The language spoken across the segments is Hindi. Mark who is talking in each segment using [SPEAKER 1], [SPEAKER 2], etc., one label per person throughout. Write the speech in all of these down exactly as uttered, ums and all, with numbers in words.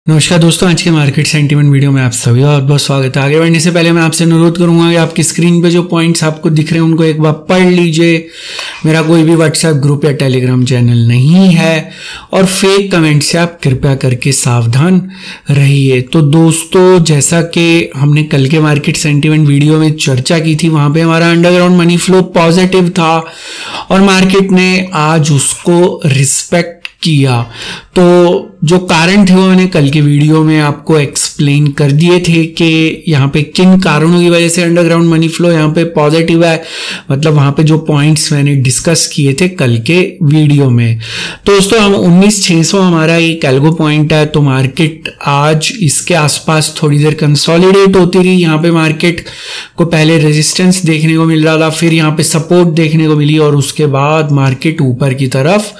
[SPEAKER 1] नमस्कार दोस्तों, आज के मार्केट सेंटीमेंट वीडियो में आप सभी का बहुत बहुत स्वागत है। आगे बढ़ने से पहले मैं आपसे अनुरोध करूंगा कि आपकी स्क्रीन पे जो पॉइंट्स आपको दिख रहे हैं उनको एक बार पढ़ लीजिए। मेरा कोई भी व्हाट्सएप ग्रुप या टेलीग्राम चैनल नहीं है और फेक कमेंट से आप कृपया करके सावधान रहिए। तो दोस्तों, जैसा कि हमने कल के मार्केट सेंटीमेंट वीडियो में चर्चा की थी, वहां पे हमारा अंडरग्राउंड मनी फ्लो पॉजिटिव था और मार्केट ने आज उसको रिस्पेक्ट किया। तो जो कारण थे वो मैंने कल के वीडियो में आपको एक्सप्लेन कर दिए थे कि यहाँ पे किन कारणों की वजह से अंडरग्राउंड मनी फ्लो यहाँ पे पॉजिटिव है। मतलब वहां पे जो पॉइंट्स मैंने डिस्कस किए थे कल के वीडियो में। तो दोस्तों, हम उन्नीस छह सौ हमारा एक एल्गो पॉइंट है, तो मार्केट आज इसके आसपास थोड़ी देर कंसोलिडेट होती रही। यहाँ पे मार्केट को पहले रेजिस्टेंस देखने को मिल रहा था, फिर यहाँ पे सपोर्ट देखने को मिली और उसके बाद मार्केट ऊपर की तरफ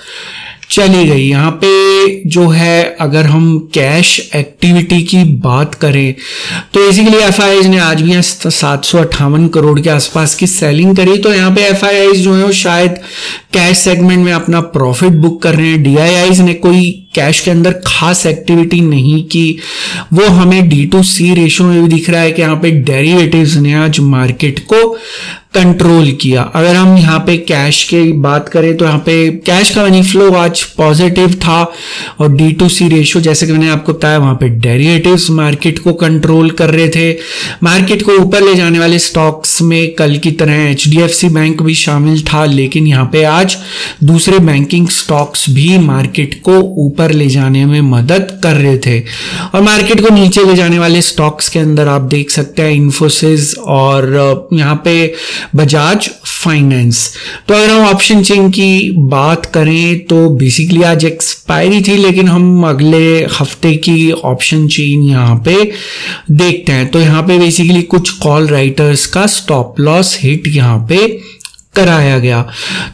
[SPEAKER 1] चली गई। यहाँ पे जो है, अगर हम कैश एक्टिविटी की बात करें तो बेसिकली एफआईआईज ने आज भी सात सौ अट्ठावन करोड़ के आसपास की सेलिंग करी। तो यहाँ पे एफआईआईज जो है वो शायद कैश सेगमेंट में अपना प्रॉफिट बुक कर रहे हैं। डीआईआईज ने कोई कैश के अंदर खास एक्टिविटी नहीं की। वो हमें डी टू सी रेशो में भी दिख रहा है कि यहाँ पे डेरिवेटिव्स ने आज मार्केट को कंट्रोल किया। अगर हम यहाँ पे कैश की बात करें तो यहाँ पे कैश का मनी फ्लो आज पॉजिटिव था और डी टू सी रेशो, जैसे कि मैंने आपको बताया, वहां पे डेरिवेटिव्स मार्केट को कंट्रोल कर रहे थे। मार्केट को ऊपर ले जाने वाले स्टॉक्स में कल की तरह एचडीएफसी बैंक भी शामिल था, लेकिन यहाँ पे आज दूसरे बैंकिंग स्टॉक्स भी मार्केट को ऊपर ले जाने में मदद कर रहे थे। और मार्केट को नीचे ले जाने वाले स्टॉक्स के अंदर आप देख सकते हैं इन्फोसिस और यहाँ पे बजाज फाइनेंस। तो अगर हम ऑप्शन चेन की बात करें तो बेसिकली आज एक्सपायरी थी, लेकिन हम अगले हफ्ते की ऑप्शन चेन यहाँ पे देखते हैं। तो यहाँ पे बेसिकली कुछ कॉल राइटर्स का स्टॉप लॉस हिट यहाँ पे कराया गया।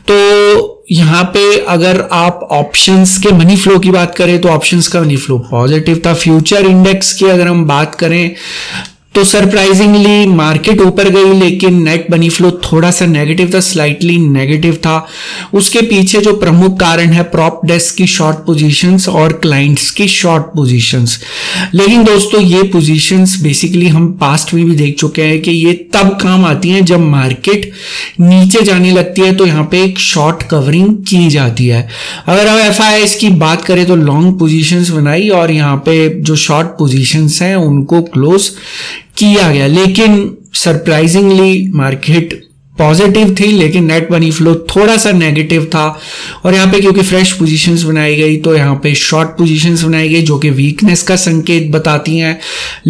[SPEAKER 1] तो यहाँ पे अगर आप ऑप्शंस के मनी फ्लो की बात करें तो ऑप्शंस का मनी फ्लो पॉजिटिव था। फ्यूचर इंडेक्स की अगर हम बात करें तो सरप्राइजिंगली मार्केट ऊपर गई, लेकिन नेट मनी फ्लो थोड़ा सा नेगेटिव था, स्लाइटली नेगेटिव था। उसके पीछे जो प्रमुख कारण है प्रॉप डेस्क की शॉर्ट पोजीशंस और क्लाइंट्स की शॉर्ट पोजीशंस। लेकिन दोस्तों, ये पोजीशंस बेसिकली हम पास्ट में भी देख चुके हैं कि ये तब काम आती हैं जब मार्केट नीचे जाने लगती है, तो यहाँ पे एक शॉर्ट कवरिंग की जाती है। अगर हम एफआईआईज की बात करें तो लॉन्ग पोजीशंस बनाई और यहाँ पे जो शॉर्ट पोजीशंस हैं उनको क्लोज किया गया। लेकिन सरप्राइजिंगली मार्केट पॉजिटिव थी, लेकिन नेट मनी फ्लो थोड़ा सा नेगेटिव था। और यहाँ पे क्योंकि फ्रेश पोजीशंस बनाई गई तो यहाँ पे शॉर्ट पोजीशंस बनाई गई जो कि वीकनेस का संकेत बताती हैं।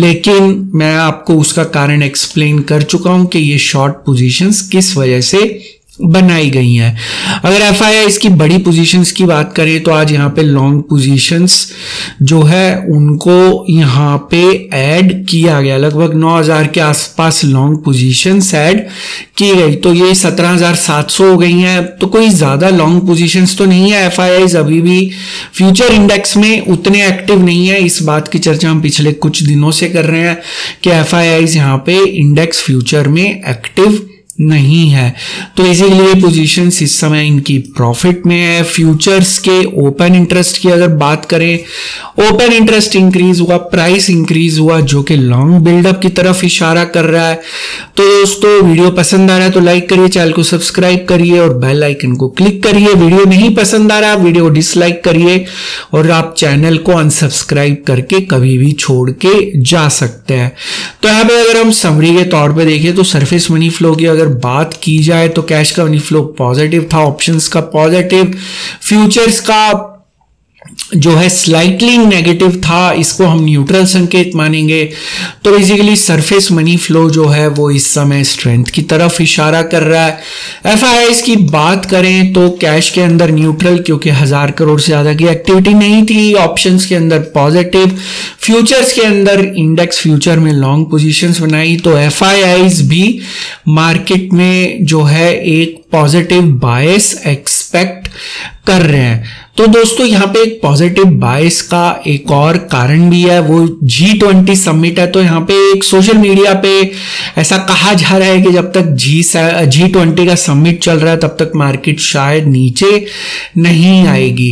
[SPEAKER 1] लेकिन मैं आपको उसका कारण एक्सप्लेन कर चुका हूं कि ये शॉर्ट पोजीशंस किस वजह से बनाई गई हैं। अगर एफआईआईज की बड़ी पोजीशंस की बात करें तो आज यहाँ पे लॉन्ग पोजीशंस जो है उनको यहाँ पे ऐड किया गया। लगभग नौ हज़ार के आसपास लॉन्ग पोजीशंस ऐड की गई, तो ये सत्रह हज़ार सात सौ हो गई हैं। तो कोई ज्यादा लॉन्ग पोजीशंस तो नहीं है। एफआईआईज अभी भी फ्यूचर इंडेक्स में उतने एक्टिव नहीं है। इस बात की चर्चा हम पिछले कुछ दिनों से कर रहे हैं कि एफआईआईज यहाँ पे इंडेक्स फ्यूचर में एक्टिव नहीं है। तो इसीलिए पोजीशंस इस समय इनकी प्रॉफिट में है। फ्यूचर्स के ओपन इंटरेस्ट की अगर बात करें, ओपन इंटरेस्ट इंक्रीज हुआ, प्राइस इंक्रीज हुआ, जो कि लॉन्ग बिल्डअप की तरफ इशारा कर रहा है। तो दोस्तों, वीडियो पसंद आ रहा है तो लाइक करिए, चैनल को सब्सक्राइब करिए और बेल आइकन को क्लिक करिए। वीडियो नहीं पसंद आ रहा है, वीडियो डिसलाइक करिए और आप चैनल को अनसब्सक्राइब करके कभी भी छोड़ के जा सकते हैं। तो यहाँ पे अगर हम समरी के तौर पे देखें तो सरफेस मनी फ्लो की अगर बात की जाए तो कैश का मनी फ्लो पॉजिटिव था, ऑप्शंस का पॉजिटिव, फ्यूचर्स का जो है स्लाइटली नेगेटिव था, इसको हम न्यूट्रल संकेत मानेंगे। तो बेसिकली सरफेस मनी फ्लो जो है वो इस समय स्ट्रेंथ की तरफ इशारा कर रहा है। एफआईआईज की बात करें तो कैश के अंदर न्यूट्रल, क्योंकि हजार करोड़ से ज्यादा की एक्टिविटी नहीं थी। ऑप्शंस के अंदर पॉजिटिव, फ्यूचर्स के अंदर इंडेक्स फ्यूचर में लॉन्ग पोजीशंस बनाई। तो एफआईआईज भी मार्केट में जो है एक पॉजिटिव बायस एक्सपेक्ट कर रहे हैं। तो दोस्तों, यहाँ पे एक पॉजिटिव बायस का एक और कारण भी है, वो जी ट्वेंटी समिट है। तो यहाँ पे एक सोशल मीडिया पे ऐसा कहा जा रहा है कि जब तक जी जी ट्वेंटी का समिट चल रहा है तब तक मार्केट शायद नीचे नहीं आएगी।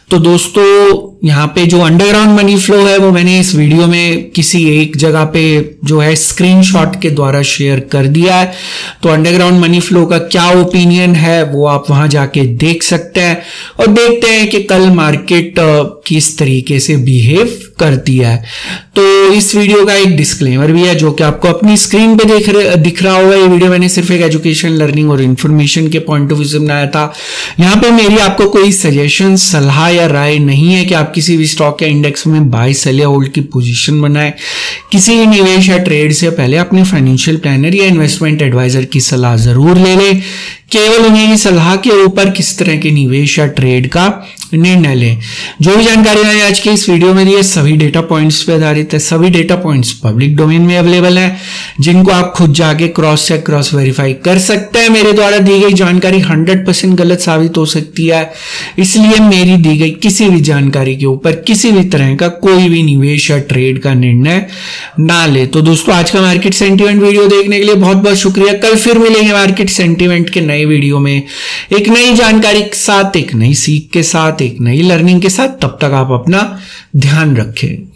[SPEAKER 1] तो दोस्तों यहाँ पे जो अंडरग्राउंड मनी फ्लो है वो मैंने इस वीडियो में किसी एक जगह पे जो है स्क्रीनशॉट के द्वारा शेयर कर दिया है। तो अंडरग्राउंड मनी फ्लो का क्या ओपिनियन है वो आप वहां जाके देख सकते हैं और देखते हैं कि कल मार्केट किस तरीके से बिहेव करती है। तो इस वीडियो का एक डिस्क्लेमर भी है जो कि आपको अपनी स्क्रीन पे देख रहे दिख रहा होगा। ये वीडियो मैंने सिर्फ एक एजुकेशन, लर्निंग और इन्फॉर्मेशन के पॉइंट ऑफ व्यू से बनाया था। यहाँ पे मेरी आपको कोई सजेशन, सलाह या राय नहीं है कि आप किसी भी स्टॉक या इंडेक्स में बाय, सेल या होल्ड की पोजीशन बनाएं। किसी भी निवेश या ट्रेड से पहले अपने फाइनेंशियल प्लानर या इन्वेस्टमेंट एडवाइजर की सलाह जरूर ले लें। केवल उन्हीं की सलाह के ऊपर किस तरह के निवेश या ट्रेड का निर्णय लें। जो भी जानकारी मैंने आज के इस वीडियो में दी है सभी डेटा पॉइंट्स पे आधारित है। सभी डेटा पॉइंट्स पब्लिक डोमेन में अवेलेबल है जिनको आप खुद जाके क्रॉस चेक, क्रॉस वेरीफाई कर सकते हैं। मेरे द्वारा दी गई जानकारी हंड्रेड परसेंट गलत साबित हो सकती है, इसलिए मेरी दी गई किसी भी जानकारी के ऊपर किसी भी तरह का कोई भी निवेश या ट्रेड का निर्णय ना ले। तो दोस्तों आज का मार्केट सेंटीमेंट वीडियो देखने के लिए बहुत बहुत शुक्रिया। कल फिर मिलेंगे मार्केट सेंटीमेंट के नए वीडियो में एक नई जानकारी के साथ, एक नई सीख के साथ, एक नई लर्निंग के साथ। तब तक आप अपना ध्यान रखें।